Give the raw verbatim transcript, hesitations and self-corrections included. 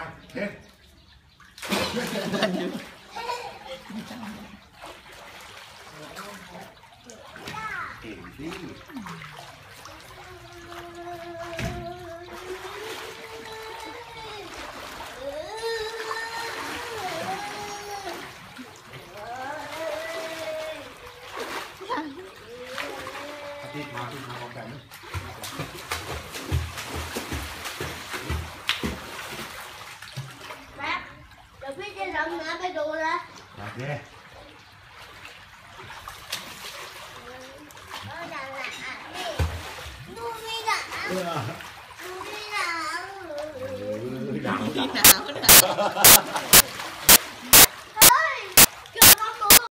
เฮ้ยเก่งสิที่มาที่มาของกันแป๊บเดี๋ยวพี่จะดำน้ำไปดูนะโอเคเออดังอ่ะนี่ดูไม่ดังดูไม่ดังหนาวหนาว